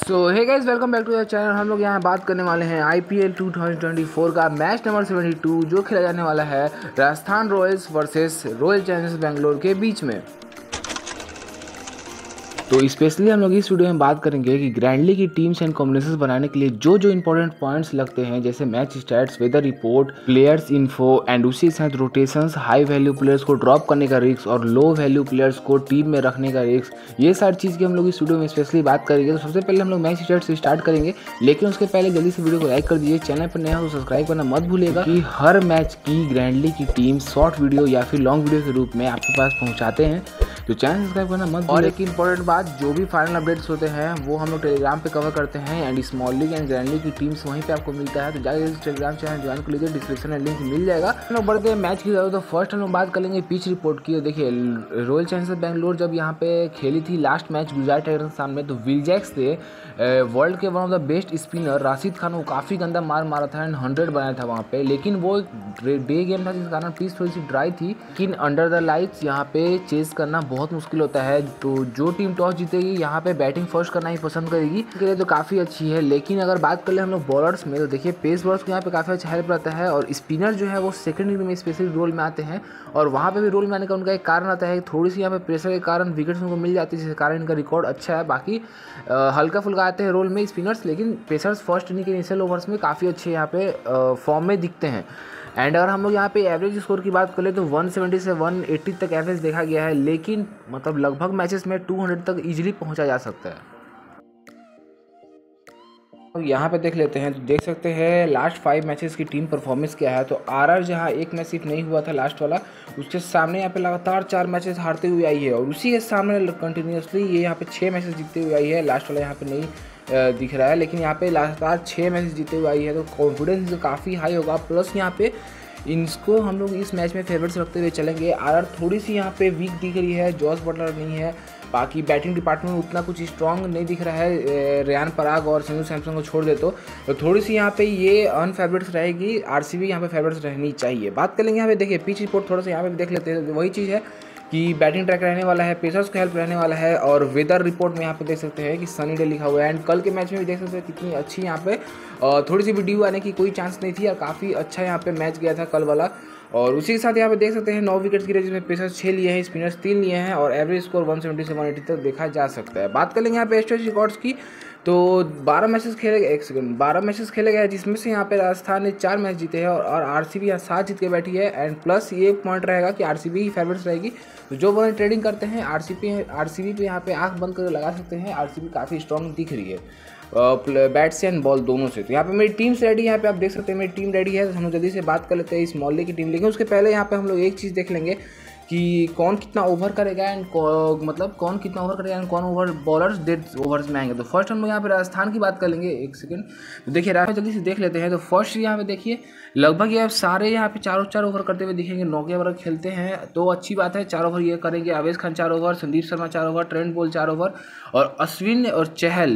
So hey guys, welcome back to the channel. हम लोग यहाँ बात करने वाले हैं IPL 2024 का मैच नंबर 72 जो खेला जाने वाला है Rajasthan Royals versus Royal Challengers Bangalore के बीच में। तो स्पेशली हम लोग इस वीडियो में बात करेंगे कि ग्रैंडली की टीम्स एंड कॉम्बिनेशंस बनाने के लिए जो जो इंपॉर्टेंट पॉइंट्स लगते हैं, जैसे match stats, weather report, players info and उसी के साथ रोटेशंस, हाई वैल्यू प्लेयर्स को ड्रॉप करने का रिस्क और लो वैल्यू प्लेयर्स को टीम में रखने का रिस्क, ये सारी चीज़ की हम लोग इस वीडियो में स्पेशली बात करेंगे। तो सबसे पहले हम लोग मैच स्टैट्स से स्टार्ट करेंगे, लेकिन उसके पहले जल्दी से वीडियो को लाइक कर दीजिए। चैनल पर नया हो तो सब्सक्राइब करना मत भूलिएगा कि हर मैच की ग्रैंडली की टीम शॉर्ट वीडियो या फिर लॉन्ग वीडियो के रूप में आपके पास पहुँचाते हैं, तो चैनल सब्सक्राइब करना मत। और एक इंपॉर्टेंट बात, जो भी फाइनल अपडेट्स होते हैं वो हम लोग टेलीग्राम पे कवर करते हैं and small league and grand league की टीम्स वहीं पे आपको मिलता है, तो जाकर टेलीग्राम चैनल ज्वाइन कर लीजिए, डिस्क्रिप्शन में लिंक मिल जाएगा। हम लोग बढ़ते हैं मैच की तरफ। तो फर्स्ट हम लोग बात कर लेंगे पिच रिपोर्ट की। देखिए, रॉयल चैलेंजर्स बेंगलोर जब यहाँ पे खेली थी लास्ट मैच गुजरात टाइटंस के सामने, तो विलजैक्स थे वर्ल्ड के one of the best spinner Rashid Khan को काफ़ी गंदा मारा था एंड 100 बनाया था वहाँ पे, लेकिन वो डे गेम था जिस कारण पिच थोड़ी सी ड्राई थी। लेकिन अंडर द लाइट्स यहाँ पे चेस करना बहुत मुश्किल होता है, तो जो टीम टॉस जीतेगी यहाँ पे बैटिंग फर्स्ट करना ही पसंद करेगी, इसके लिए तो काफ़ी अच्छी है। लेकिन अगर बात कर ले हम लोग बॉलर्स में, तो देखिए पेस बॉलर्स को यहाँ पे काफ़ी अच्छा हेल्प रहता है और स्पिनर जो है वो सेकंड में स्पेशल रोल में आते हैं, और वहाँ पे भी रोल में आने का उनका एक कारण आता है, थोड़ी सी यहाँ पे प्रेशर के कारण विकेट्स उनको मिल जाती है, जिसके कारण इनका रिकॉर्ड अच्छा है। बाकी हल्का फुल्का आते हैं रोल में स्पिनर्स, लेकिन पेसर्स फर्स्ट इनिंग के इनिशियल ओवर्स में काफ़ी अच्छे यहाँ पे फॉर्म में दिखते हैं। एंड अगर हम लोग यहाँ पे एवरेज स्कोर की बात करें तो 170 से 180 तक एवरेज देखा गया है, लेकिन मतलब लगभग मैचेस में 200 तक इजीली पहुँचा जा सकता है। यहाँ पे देख लेते हैं, तो देख सकते हैं लास्ट 5 मैचेस की टीम परफॉर्मेंस क्या है। तो आरआर जहाँ एक मैच सिर्फ नहीं हुआ था लास्ट वाला, उसके सामने यहाँ पे लगातार 4 मैचेस हारते हुए आई है, और उसी के सामने कंटिन्यूसली ये यहाँ पे 6 मैचेस जीतते हुए आई है। लास्ट वाला यहाँ पे नहीं दिख रहा है, लेकिन यहाँ पे लगातार 6 मैचेस जीते हुए आई है, तो कॉन्फिडेंस काफ़ी हाई होगा। प्लस यहाँ पे इनको हम लोग इस मैच में फेवरेट्स रखते हुए चलेंगे। आरआर थोड़ी सी यहाँ पे वीक दिख रही है, जॉस बटलर नहीं है, बाकी बैटिंग डिपार्टमेंट उतना कुछ स्ट्रॉन्ग नहीं दिख रहा है, रेयान पराग और संजू सैमसन को छोड़ दे तो थोड़ी सी यहाँ पे ये अनफेवरेट्स रहेगी। आरसीबी यहाँ पे फेवरेट्स रहनी चाहिए। बात करेंगे यहाँ पे, देखिए पिच रिपोर्ट थोड़ा सा यहाँ पे भी देख लेते हैं, तो वही चीज़ है कि बैटिंग ट्रैक रहने वाला है, पेसर्स को हेल्प रहने वाला है, और वेदर रिपोर्ट में यहाँ पे देख सकते हैं कि सनी डे लिखा हुआ है। एंड कल के मैच में भी देख सकते हैं कितनी अच्छी यहाँ पे थोड़ी सी भी ड्यू आने की कोई चांस नहीं थी, और काफ़ी अच्छा यहाँ पे मैच गया था कल वाला। और उसी के साथ यहाँ पे देख सकते हैं 9 विकेट्स गिरे, जिसमें पेसर्स 6 लिए हैं, स्पिनर्स 3 लिए हैं, और एवरेज स्कोर 170 से 180 तक देखा जा सकता है। बात कर लेंगे यहाँ पे एस्ट्रेस रिकॉर्ड्स की, तो 12 मैचेस खेले गए, 12 मैचेस खेले गए, जिसमें से यहाँ पे राजस्थान ने 4 मैच जीते हैं और आरसीबी यहाँ 7 जीत के बैठी है। एंड प्लस ये पॉइंट रहेगा कि आरसीबी ही फेवरेट्स रहेगी, तो जो बंदे ट्रेडिंग करते हैं आरसीबी पे यहाँ पे आंख बंद कर लगा सकते हैं। आरसीबी काफ़ी स्ट्रॉन्ग दिख रही है बैट से एंड बॉल दोनों से। तो यहाँ पे मेरी टीम रेडी है, यहाँ पे आप देख सकते हैं मेरी टीम रेडी है। तो हम जल्दी से बात कर लेते हैं इस मोहल्ले की टीम, लेकिन उसके पहले यहाँ पे हम लोग एक चीज़ देख लेंगे कि कौन कितना ओवर करेगा एंड मतलब कौन कितना ओवर करेगा एंड कौन ओवर बॉलर्स डेड ओवर्स में आएंगे। तो फर्स्ट हम लोग यहाँ पे राजस्थान की बात कर लेंगे, एक सेकंड। तो देखिए राजस्थान जल्दी से देख लेते हैं। तो फर्स्ट यहाँ पे देखिए लगभग ये सारे यहाँ पे 4 ओवर करते हुए दिखेंगे। नोकिया वर्ग खेलते हैं तो अच्छी बात है, 4 ओवर ये करेंगे। Avesh Khan 4 over, Sandeep Sharma 4 over, Trent Boult 4 over, और अश्विन और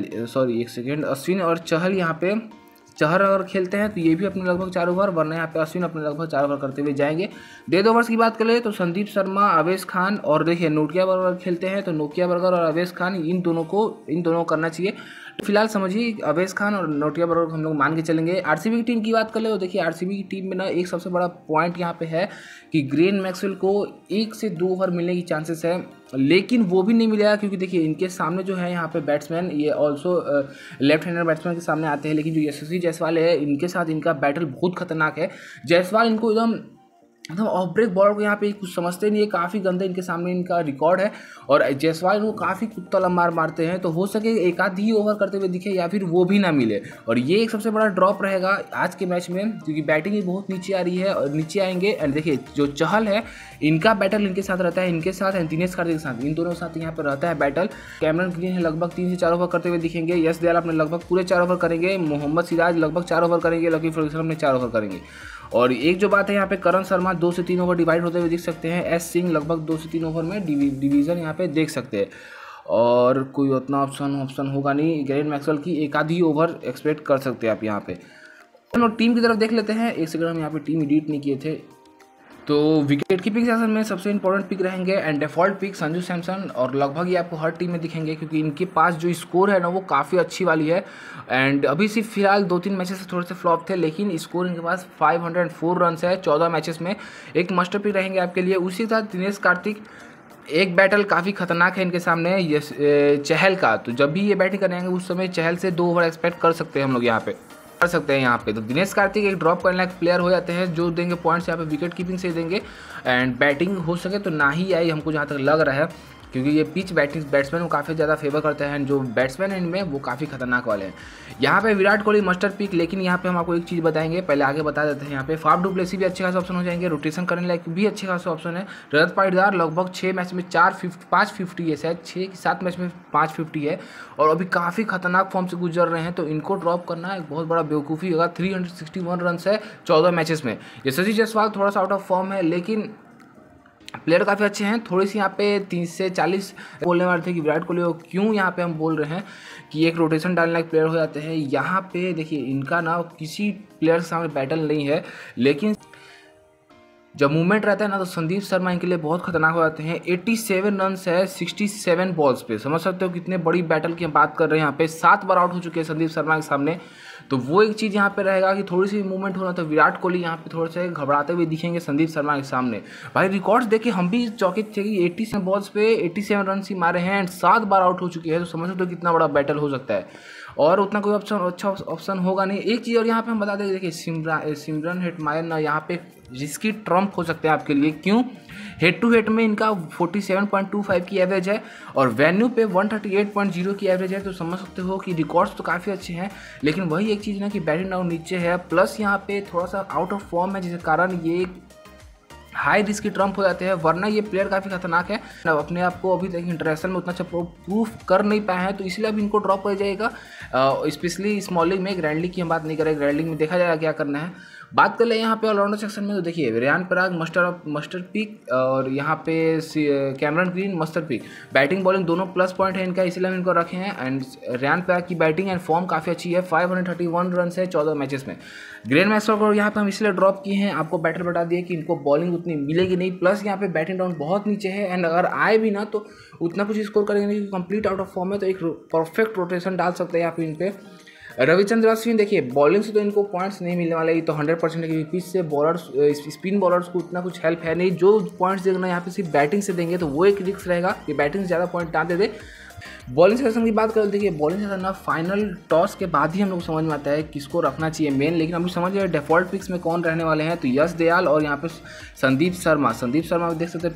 चहल यहाँ पे चहर अगर खेलते हैं तो ये भी अपने लगभग 4 ओवर, वरना यहाँ पे अश्विन अपने लगभग 4 ओवर करते हुए जाएंगे। डेड ओवर्स की बात करें तो संदीप शर्मा, अवेश खान, और देखिए नोकिया बर्गर खेलते हैं तो नोकिया बर्गर और अवेश खान इन दोनों को करना चाहिए। फिलहाल समझिए अवेश खान और नोकिया बर्गर हम लोग मान के चलेंगे। आरसीबी की टीम की बात कर ले तो देखिए आरसीबी की टीम में ना एक सबसे बड़ा पॉइंट यहाँ पे है कि ग्लेन मैक्सवेल को 1 से 2 ओवर मिलने की चांसेस है, लेकिन वो भी नहीं मिलेगा, क्योंकि देखिए इनके सामने जो है यहाँ पे बैट्समैन, ये ऑल्सो लेफ्ट हैंडर बैट्समैन के सामने आते हैं, लेकिन जो यशस्वी जायसवाल है इनके साथ इनका बैटल बहुत खतरनाक है। जायसवाल इनको एकदम ऑफ ब्रेक बॉलर को यहाँ पे कुछ समझते नहीं है, काफ़ी गंदे इनके सामने इनका रिकॉर्ड है, और जायसवाल इनको काफ़ी कुत्ता लंबार मारते हैं। तो हो सके एक आध ही ओवर करते हुए दिखे या फिर वो भी ना मिले, और ये एक सबसे बड़ा ड्रॉप रहेगा आज के मैच में, क्योंकि बैटिंग ही बहुत नीचे आ रही है और नीचे आएंगे। एंड देखिए जो चहल है इनका बैटल इनके साथ रहता है, इनके साथ एंड दिनेश कार्तिक के साथ, इन दोनों के साथ यहाँ पर रहता है बैटल। कैमरन ग्रीन है लगभग 3 से 4 ओवर करते हुए दिखेंगे। यश दयाल अपने लगभग पूरे 4 ओवर करेंगे। मोहम्मद सिराज लगभग 4 ओवर करेंगे। लकी फर्गुसन अपने 4 ओवर करेंगे। और एक जो बात है यहाँ पे करण शर्मा 2 से 3 ओवर डिवाइड होते हुए दिख सकते हैं। एस सिंह लगभग 2 से 3 ओवर में डिवीज़न यहाँ पे देख सकते हैं, और कोई उतना ऑप्शन होगा नहीं। ग्लेन मैक्सवेल की एक आधी ओवर एक्सपेक्ट कर सकते हैं आप यहाँ पे। हम लोग टीम की तरफ देख लेते हैं, एक सेकंड हम यहाँ पे टीम एडिट नहीं किए थे। तो विकेट कीपिंग सेशन में सबसे इंपॉर्टेंट पिक रहेंगे and default pick Sanju Samson, और लगभग ये आपको हर टीम में दिखेंगे क्योंकि इनके पास जो स्कोर है ना वो काफ़ी अच्छी वाली है। एंड अभी सिर्फ फिलहाल 2-3 मैचेस से थोड़े से फ्लॉप थे, लेकिन स्कोर इनके पास 504 रन है 14 मैचेस में। एक मास्टर पिक रहेंगे आपके लिए। उसी के साथ दिनेश कार्तिक, एक बैटल काफ़ी खतरनाक है इनके सामने ये चहल का, तो जब भी ये बैटिंग करेंगे उस समय चहल से 2 ओवर एक्सपेक्ट कर सकते हैं हम लोग यहाँ पे कर सकते हैं यहाँ पे। तो दिनेश कार्तिक एक ड्रॉप करने लायक प्लेयर हो जाते हैं जो देंगे पॉइंट्स यहाँ पे विकेट कीपिंग से देंगे। एंड बैटिंग हो सके तो ना ही आई हमको जहाँ तक लग रहा है, क्योंकि ये पिच बैट्समैन को काफ़ी ज़्यादा फेवर करते हैं। जो बैट्समैन हैं इनमें वो काफ़ी खतरनाक वाले हैं। यहाँ पे विराट कोहली मास्टर पिक, लेकिन यहाँ पे हम आपको एक चीज़ बताएंगे, पहले आगे बता देते हैं। यहाँ पे फाफ डू प्लेसी भी अच्छे खासा ऑप्शन हो जाएंगे, रोटेशन करने लायक भी अच्छे खासा ऑप्शन है। रजत पाटीदार लगभग 6 मैच में 550 है, शायद 6-7 मैच में 550 है और अभी काफ़ी खतरनाक फॉर्म से गुजर रहे हैं, तो इनको ड्रॉप करना एक बहुत बड़ा बेवकूफ़ी होगा। 361 रन है 14 मैचेस में। यशस्वी जायसवाल थोड़ा सा आउट ऑफ फॉर्म है, लेकिन प्लेयर काफ़ी अच्छे हैं। थोड़ी सी यहाँ पे 30 से 40 बोलने वाले थे कि विराट कोहली को क्यों यहाँ पे हम बोल रहे हैं कि एक रोटेशन डालने लायक प्लेयर हो जाते हैं। यहाँ पे देखिए इनका ना किसी प्लेयर के सामने बैटल नहीं है, लेकिन जब मूवमेंट रहता है ना तो संदीप शर्मा इनके लिए बहुत खतरनाक हो जाते हैं। 87 रन है 67 बॉल्स पे, समझ सकते हो कितने बड़ी बैटल की हम बात कर रहे हैं। यहाँ पे 7 बार आउट हो चुके हैं संदीप शर्मा के सामने, तो वो एक चीज़ यहाँ पे रहेगा कि थोड़ी सी मूवमेंट होना, तो विराट कोहली यहाँ पे थोड़े से घबराते हुए दिखेंगे संदीप शर्मा के सामने। भाई रिकॉर्ड्स देखे हम भी चौकित थे कि 87 बॉल्स पे 87 रन ही मारे हैं एंड 7 बार आउट हो चुके हैं, तो समझ सकते हो कितना बड़ा बैटल हो सकता है। और उतना कोई अच्छा ऑप्शन होगा नहीं। एक चीज़ और यहाँ पे हम बता दें, देखिए सिमरन हेटमायर ना यहाँ पे जिसकी ट्रम्प हो सकते हैं आपके लिए। क्यों? हेड टू हेड में इनका 47.25 की एवरेज है और वेन्यू पे 138.0 की एवरेज है, तो समझ सकते हो कि रिकॉर्ड्स तो काफ़ी अच्छे हैं, लेकिन वही एक चीज़ ना कि बैटिंग डाउन नीचे है, प्लस यहाँ पे थोड़ा सा आउट ऑफ फॉर्म है, जिसके कारण ये हाई रिस्क की ट्रम्प हो जाते हैं। वरना ये प्लेयर काफ़ी खतरनाक है, अपने आप को अभी तक इंटरनेशनल में उतना अच्छा प्रूफ कर नहीं पाए हैं, तो इसलिए अभी इनको ड्रॉप हो जाएगा। स्पेशली स्मॉल लीग में, ग्रैंड लीग की हम बात नहीं करें, ग्रैंड लीग में देखा जाएगा क्या करना है। बात कर ले यहाँ पे ऑलराउंडर सेक्शन में, तो देखिए रियान पराग मास्टर पिक और यहाँ पे Cameron Green master pick. Batting bowling दोनों प्लस पॉइंट है इनका, इसलिए हम इनको रखे हैं। एंड रियान पराग की बैटिंग एंड फॉर्म काफ़ी अच्छी है, 531 रन है 14 मैचेस में। ग्रेन मैक्सवेल को यहाँ पे हम इसलिए ड्रॉप किए हैं, आपको बैटर बता दिए कि इनको बॉलिंग उतनी मिलेगी नहीं, प्लस यहाँ पे बैटिंग डाउन बहुत नीचे है एंड अगर आए भी ना तो उतना कुछ स्कोर करेंगे नहीं, कंप्लीट आउट ऑफ फॉर्म है, तो एक परफेक्ट रोटेशन डाल सकते हैं यहाँ पे इन पे। रविचंद्र अश्विन देखिए बॉलिंग से तो इनको पॉइंट्स नहीं मिलने वाले, ये तो 100% है क्योंकि पिच से बॉलर्स स्पिन बॉलर्स को उतना कुछ हेल्प है नहीं। जो पॉइंट्स देखना यहाँ पे सिर्फ बैटिंग से देंगे, तो वो एक रिस्क रहेगा कि बैटिंग से ज़्यादा पॉइंट ना दे दे। बॉलिंग सेक्शन की बात करें, देखिए बॉलिंग सेक्शन ना फाइनल टॉस के बाद ही हम लोग समझ में आता है किसको रखना चाहिए मेन, लेकिन अभी समझ रहे डिफॉल्ट पिक्स में कौन रहने वाले हैं, तो यश दयाल और यहाँ पे संदीप शर्मा देख सकते हैं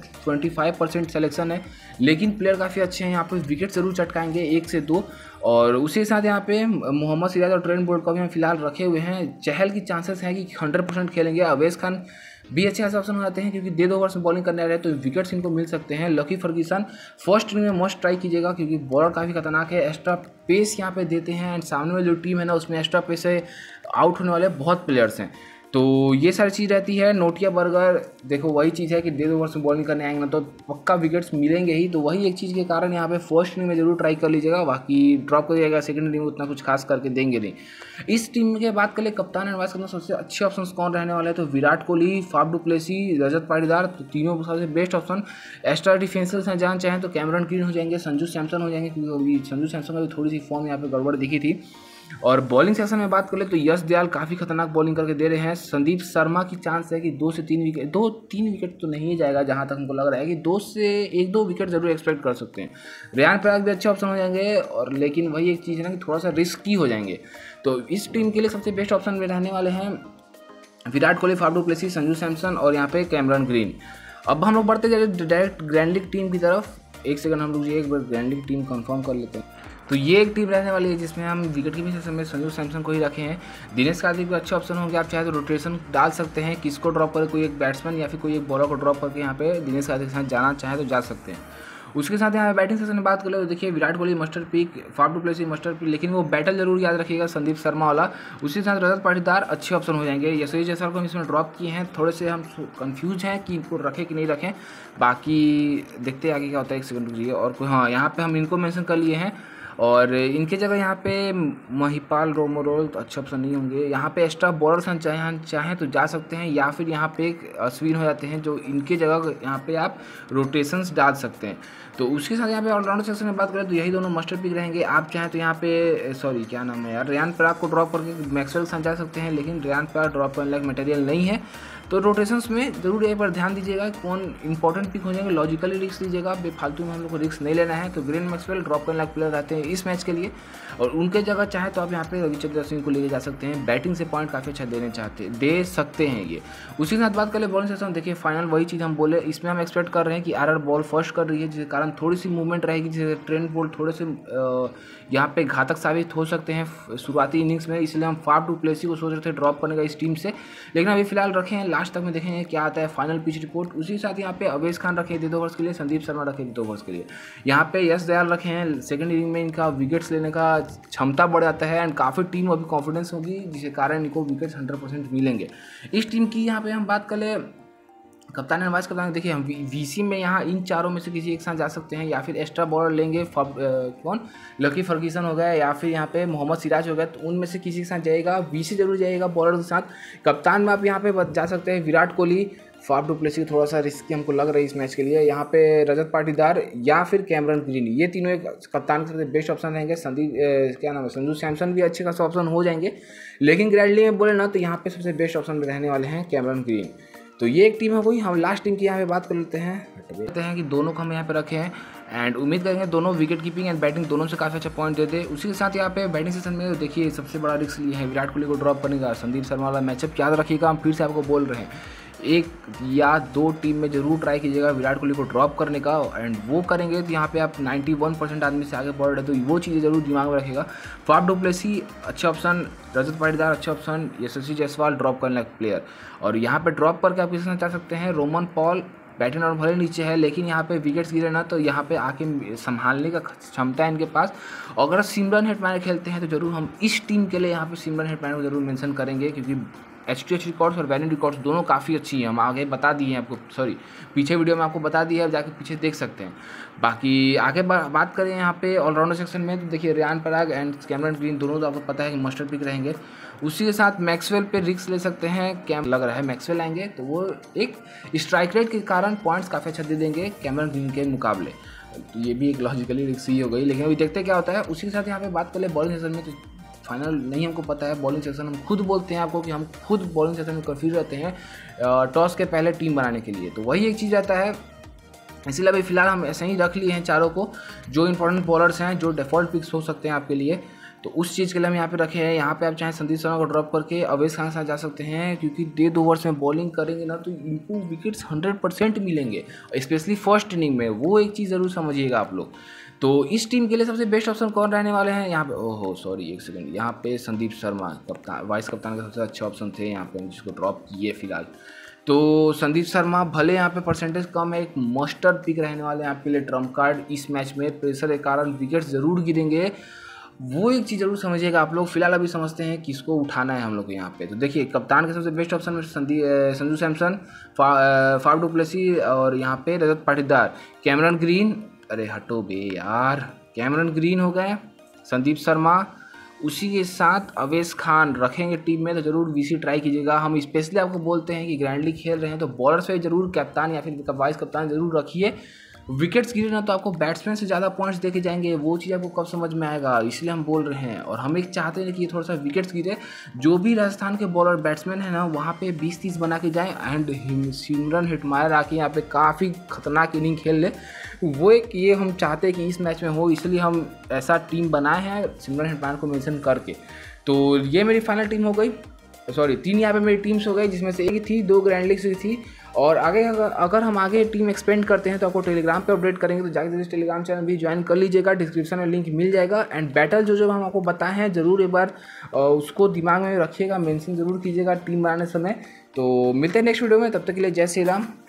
25% सिलेक्शन है, लेकिन प्लेयर काफ़ी अच्छे हैं। यहाँ पे विकेट जरूर चटकाएंगे 1 से 2, और उसी के साथ यहाँ पे मोहम्मद सिराज और ट्रेंट बोल्ट को भी हम फिलहाल रखे हुए हैं। चहल की चांसेस हैं कि 100% खेलेंगे। अवेश खान भी अच्छे खासे ऑप्शन हो जाते हैं क्योंकि 1.5 ओवर्स में बॉलिंग करने आ रहे हैं, तो विकेट्स इनको मिल सकते हैं। लकी फर्ग्यूसन फर्स्ट इनिंग में मस्ट ट्राई कीजिएगा क्योंकि बॉलर काफ़ी खतरनाक है, एक्स्ट्रा पेस यहाँ पे देते हैं एंड सामने में जो टीम है ना उसमें एक्स्ट्रा पेस से आउट होने वाले बहुत प्लेयर्स हैं, तो ये सारी चीज़ रहती है। नोटिया बर्गर देखो वही चीज़ है कि 1.5 ओवर्स में बॉलिंग करने आएंगे ना तो पक्का विकेट्स मिलेंगे ही, तो वही एक चीज़ के कारण यहाँ पे फर्स्ट इनिंग में जरूर ट्राई कर लीजिएगा, बाकी ड्रॉप करिएगा सेकंड इनिंग में उतना कुछ खास करके देंगे नहीं। इस टीम के बात करें कप्तान एंड वाइस कैप्टन सबसे अच्छे ऑप्शन कौन रहने वाले हैं, तो Virat Kohli, Faf du Plessis, Rajat Patidar, तो तीनों सबसे बेस्ट ऑप्शन। एक्स्ट्रा डिफेंसर्स हैं जहाँ चाहें तो कैमरन ग्रीन हो जाएंगे, संजू सैमसन हो जाएंगे क्योंकि संजू सैमसन का भी थोड़ी सी फॉर्म यहाँ पे गड़बड़ दिखी थी। और बॉलिंग सेक्शन में बात करें तो यश दयाल काफ़ी खतरनाक बॉलिंग करके दे रहे हैं। संदीप शर्मा की चांस है कि 2 से 3 विकेट, 2-3 विकेट तो नहीं जाएगा, जहां तक हमको लग रहा है कि 2 से 1-2 विकेट जरूर एक्सपेक्ट कर सकते हैं। रियान पराग भी अच्छे ऑप्शन हो जाएंगे, और लेकिन वही एक चीज़ है ना कि थोड़ा सा रिस्की हो जाएंगे, तो इस टीम के लिए सबसे बेस्ट ऑप्शन में रहने वाले हैं Virat Kohli, Faf du Plessis, Sanju Samson और यहाँ पे कैमरन ग्रीन। अब हम लोग बढ़ते जा रहे डायरेक्ट ग्रैंड लीग टीम की तरफ। एक सेकंड हम लोग एक बार ग्रैंड लीग टीम कंफर्म कर लेते हैं। तो ये एक टीम रहने वाली है जिसमें हम विकेट कीपिंग सेक्शन में संजू सैमसन को ही रखे हैं। दिनेश कार्तिक भी अच्छे ऑप्शन होंगे, आप चाहे तो रोटेशन डाल सकते हैं, किसको ड्रॉप करें, कोई एक बैट्समैन या फिर कोई एक बॉलर को ड्रॉप करके यहाँ पे दिनेश कार्तिक के साथ जाना चाहे तो जा सकते हैं। उसके साथ यहाँ बैटिंग सेक्शन में बात करें तो देखिए Virat Kohli master pick, Faf du Plessis master pick, लेकिन वो बैटल जरूर याद रखिएगा संदीप शर्मा वाला। उसी के साथ रजत पाटीदार अच्छे ऑप्शन हो जाएंगे। यशस्वी जायसवाल को हम इसमें ड्रॉप किए हैं, थोड़े से हम कंफ्यूज हैं कि इनको रखें कि नहीं रखें, बाकी देखते आगे क्या होता है। 1 सेकंड रुकिए, और हाँ यहाँ पे हम इनको मेंशन कर लिए हैं और इनके जगह यहाँ पे महिपाल रोमोरोल तो अच्छे ऑप्शन नहीं होंगे। यहाँ पे एक्स्ट्रा बॉलर्स हम चाहें तो जा सकते हैं, या फिर यहाँ पे एक अश्विन हो जाते हैं जो इनके जगह यहाँ पे आप रोटेशंस डाल सकते हैं। तो उसके साथ यहाँ पे ऑलराउंडर सेक्शन में बात करें तो यही दोनों मस्टर पिक रहेंगे। आप चाहें तो यहाँ पे क्या नाम है यार, रेयान पराग को ड्रॉप करके मैक्सवेल के साथ जा सकते हैं, लेकिन रेयान पराग ड्रॉप करने लायक मटेरियल नहीं है। तो रोटेशंस में ज़रूर एक बार ध्यान दीजिएगा कौन इंपॉर्टेंट पिक हो जाएंगे, लॉजिकली रिस्क लीजिएगा, बेफालतू में हम लोग को रिस्क नहीं लेना है। तो ग्लेन मैक्सवेल ड्रॉप करने लायक प्लेयर रहते हैं इस मैच के लिए, और उनके जगह चाहे तो आप यहाँ पे रविचंद्रन अश्विन को लेके जा सकते हैं। बैटिंग से पॉइंट काफ़ी अच्छा दे सकते हैं ये। उसी के साथ बात करें बॉलिंग सेक्शन, देखिए फाइनल वही चीज़ हम बोले, इसमें हम एक्सपेक्ट कर रहे हैं कि आरआर बॉल फर्स्ट कर रही है, जिसके कारण थोड़ी सी मूवमेंट रहेगी, जिससे ट्रेंट बोल्ट थोड़े से यहाँ पे घातक साबित हो सकते हैं शुरुआती इनिंग्स में। इसलिए हम फाफ डू प्लेसी को सोच रहे थे ड्रॉप करने का इस टीम से, लेकिन अभी फिलहाल रखे हैं, लास्ट तक में देखेंगे क्या आता है फाइनल पिच रिपोर्ट। उसी के साथ यहाँ पे अवेश खान रखे 2 ओवर्स के लिए, संदीप शर्मा रखे 2 ओवर्स के लिए। यहाँ पे यश दयाल रखे हैं, सेकंड इनिंग में इनका विकेट्स लेने का क्षमता बढ़ जाता है, एंड काफ़ी टीम अभी कॉन्फिडेंस होगी, जिसके कारण इनको विकेट्स 100% मिलेंगे। इस टीम की यहाँ पे हम बात कर ले कप्तान एंड वाइस कप्तान, देखिए हम वीसी में यहाँ इन चारों में से किसी एक साथ जा सकते हैं, या फिर एक्स्ट्रा बॉलर लेंगे, कौन लकी फर्ग्यूसन हो गया, या फिर यहाँ पे मोहम्मद सिराज हो गया, तो उनमें से किसी के साथ जाएगा। वीसी जरूर जाएगा बॉलर के साथ। कप्तान में आप यहाँ पे जा सकते हैं Virat Kohli, Faf du Plessis थोड़ा सा रिस्की हमको लग रहा है इस मैच के लिए। यहाँ पे रजत पाटीदार या फिर कैमरन ग्रीन, ये तीनों एक कप्तान के सबसे बेस्ट ऑप्शन रहेंगे। संजू सैमसन भी अच्छे खासा ऑप्शन हो जाएंगे, लेकिन ग्रैंडली में बोले ना तो यहाँ पे सबसे बेस्ट ऑप्शन में रहने वाले हैं कैमरन ग्रीन। तो ये एक टीम हो गई। हम लास्ट टीम की यहाँ पे बात कर लेते हैं कि दोनों को हम यहाँ पे रखे हैं, एंड उम्मीद करेंगे दोनों विकेट कीपिंग एंड बैटिंग दोनों से काफ़ी अच्छा पॉइंट देते। उसी के साथ यहाँ पे बैटिंग सेशन में देखिए सबसे बड़ा रिस्क लिए है विराट कोहली को ड्रॉप करने का। संदीप शर्मा वाला मैचअप याद रखिएगा, हम फिर से आपको बोल रहे हैं, 1 या 2 टीम में जरूर ट्राई कीजिएगा विराट कोहली को ड्रॉप करने का, एंड वो करेंगे तो यहाँ पे आप 91% आदमी से आगे बढ़ रहे, तो वो चीज़ें जरूर दिमाग में रखिएगा। फाफ डू प्लेसी अच्छे ऑप्शन, रजत पाटीदार अच्छे ऑप्शन, यशस्वी जायसवाल ड्रॉप करने लायक प्लेयर। और यहाँ पे ड्रॉप करके आप किसी से चाह सकते हैं रोमन पॉल, बैटिंग और भले नीचे है, लेकिन यहाँ पे विकेट्स गिरे ना तो यहाँ पे आके संभालने का क्षमता है इनके पास। अगर सिमरन हेटमायर खेलते हैं तो जरूर हम इस टीम के लिए यहाँ पे सिमरन हेटमायर को जरूर मेंशन करेंगे, क्योंकि HTH रिकॉर्ड्स और वैलिड रिकॉर्ड्स दोनों काफ़ी अच्छी हैं। हम आगे बता दिए हैं आपको, पीछे वीडियो में आपको बता दिए है, जाके पीछे देख सकते हैं। बाकी आगे बात करें यहाँ पे ऑलराउंडर सेक्शन में, तो देखिए Riyan Parag and Cameron Green दोनों तो आपको पता है कि मस्टर पिक रहेंगे। उसी के साथ मैक्सवेल पे रिस्क ले सकते हैं, कैम लग रहा है मैक्सवेल आएंगे, तो वो एक स्ट्राइक रेट के कारण पॉइंट्स काफ़ी अच्छा दे देंगे कैमरन ग्रीन के मुकाबले। तो ये भी एक लॉजिकली रिस्क ही हो गई, लेकिन अभी देखते क्या होता है। उसी के साथ यहाँ पे बात कर ले बॉलिंग सेक्शन में, तो फाइनल नहीं हमको पता है बॉलिंग सेक्शन, हम खुद बोलते हैं आपको कि हम खुद बॉलिंग सेक्शन में कंफ्यूज रहते हैं टॉस के पहले टीम बनाने के लिए, तो वही एक चीज़ रहता है। इसलिए अभी फिलहाल हम ऐसे ही रख लिए हैं चारों को, जो इंपॉर्टेंट बॉलर्स हैं, जो डिफ़ॉल्ट पिक्स हो सकते हैं आपके लिए, तो उस चीज़ के लिए हम यहाँ पे रखे हैं। यहाँ पे आप चाहें संदीप शर्मा को ड्रॉप करके अवेश खान के साथ जा सकते हैं, क्योंकि 1.5 ओवर्स में बॉलिंग करेंगे ना तो इनको विकेट्स 100% मिलेंगे, स्पेशली फर्स्ट इनिंग में, वो एक चीज़ ज़रूर समझिएगा आप लोग। तो इस टीम के लिए सबसे बेस्ट ऑप्शन कौन रहने वाले हैं यहाँ पे, एक सेकंड, यहाँ पे संदीप शर्मा कप्तान वाइस कप्तान के सबसे अच्छे ऑप्शन थे यहाँ पे, जिसको ड्रॉप किए फिलहाल। तो संदीप शर्मा भले यहाँ पे परसेंटेज कम है, एक मस्टर्ड पिक रहने वाले हैं आपके लिए, ट्रम्प कार्ड इस मैच में। प्रेशर के कारण विकेट्स जरूर गिरेंगे, वो एक चीज़ जरूर समझिएगा आप लोग। फिलहाल अभी समझते हैं किसको उठाना है हम लोग को यहाँ पे। तो देखिए कप्तान के सबसे बेस्ट ऑप्शन में Sanju Samson, Faf du Plessis, और यहाँ पे रजत पाटीदार, कैमरन ग्रीन, अरे हटो बे यार, कैमरन ग्रीन हो गए, संदीप शर्मा, उसी के साथ अवेश खान रखेंगे टीम में, तो जरूर वीसी ट्राई कीजिएगा। हम स्पेशली आपको बोलते हैं कि ग्रैंडली खेल रहे हैं तो बॉलर्स पे जरूर कैप्टन या फिर वाइस कप्तान जरूर रखिए। विकेट्स गिरे ना तो आपको बैट्समैन से ज़्यादा पॉइंट्स देके जाएंगे, वो चीज़ आपको कब समझ में आएगा, इसलिए हम बोल रहे हैं। और हम एक चाहते हैं कि थोड़ा सा विकेट्स गिरे, जो भी राजस्थान के बॉलर बैट्समैन है ना वहाँ पे 20-30 बना के जाएँ, एंड सिमरन हेटमायर आके यहाँ पे काफ़ी खतरनाक इनिंग खेल ले, वो एक ये हम चाहते हैं कि इस मैच में हो, इसलिए हम ऐसा टीम बनाए हैं सिमरन हेटमायर को मेंशन करके। तो ये मेरी फाइनल टीम हो गई, 3 यहाँ पे मेरी टीम्स हो गई, जिसमें से एक थी 2 ग्रैंड लीग से थी। और आगे अगर हम आगे टीम एक्सपेंड करते हैं तो आपको टेलीग्राम पे अपडेट करेंगे, तो जाके इस टेलीग्राम चैनल भी ज्वाइन कर लीजिएगा, डिस्क्रिप्शन में लिंक मिल जाएगा। एंड बैटल जो हम आपको बताए हैं ज़रूर एक बार उसको दिमाग में रखिएगा, मेंशन ज़रूर कीजिएगा टीम बनाने समय। तो मिलते हैं नेक्स्ट वीडियो में, तब तक के लिए जय श्री राम।